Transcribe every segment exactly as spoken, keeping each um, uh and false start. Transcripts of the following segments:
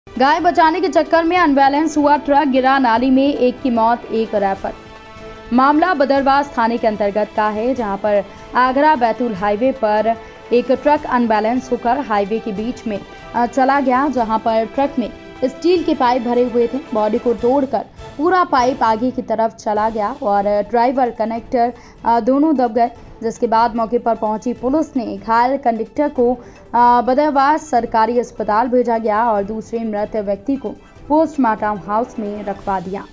गाय बचाने के चक्कर में अनबैलेंस हुआ ट्रक, गिरा नाली में, एक की मौत, एक रेफर। मामला बदरवास थाने के अंतर्गत का है, जहां पर आगरा बैतूल हाईवे पर एक ट्रक अनबैलेंस होकर हाईवे के बीच में चला गया, जहां पर ट्रक में स्टील के पाइप भरे हुए थे। बॉडी को तोड़कर पूरा पाइप आगे की तरफ चला गया और ड्राइवर कनेक्टर दोनों दब गए, जिसके बाद मौके पर पहुंची पुलिस ने घायल कंडक्टर को बदरवास सरकारी अस्पताल भेजा गया और दूसरे मृत व्यक्ति को पोस्टमार्टम हाउस में रखवा दिया।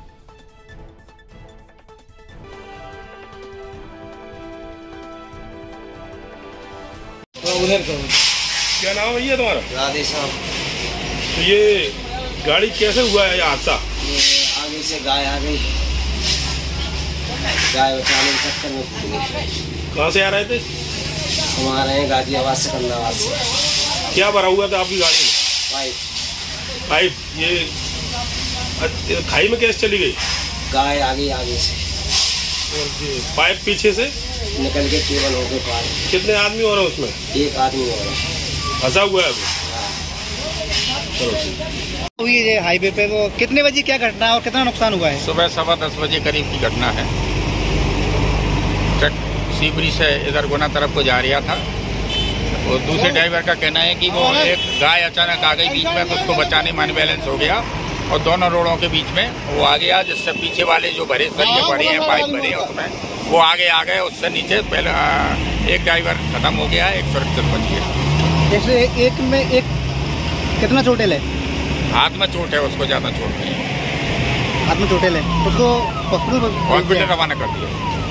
क्या नाम है ये तुम्हारा? राधे साहब। तो ये गाड़ी कैसे हुआ है हादसा? आगे से गाय आ गई, गाय बचाने के चक्कर में फूट गई। कहाँ से आ रहे थे? हम आ रहे हैं गाजियाबाद से, कंदाबाद से। क्या भरा हुआ था आपकी गाड़ी में? पाइप। पाइप। ये खाई में कैसे चली गई? गाय आ गई आगे से और ये पाइप पीछे से निकल के केबल हो गए पार। कितने आदमी हो रहे हैं उसमें? एक आदमी हो रहा है, फंसा हुआ है अभी। तो ये हाईवे पे वो कितने बजे क्या घटना है और कितना नुकसान हुआ है? सुबह सवा दस बजे करीब की घटना है। ट्रक सीबरी से इधर गुना तरफ को जा रहा था और दूसरे ड्राइवर का कहना है कि वो एक गाय अचानक आ गई बीच में, तो उसको बचाने में अनबैलेंस हो गया और दोनों रोडों के बीच में वो आ गया, जिससे पीछे वाले जो भरे सरिये भरे हैं, पाइप भरे हैं, उसमें वो आगे आ गए। उससे नीचे पहले एक ड्राइवर खत्म हो गया, एक सुरक्षित बच गया। जैसे एक में एक कितना चोटेल है? हाथ में चोट है, उसको ज्यादा चोट नहीं है। हाथ में चोटेल है, उसको हॉस्पिटल हॉस्पिटल रवाना कर दिया।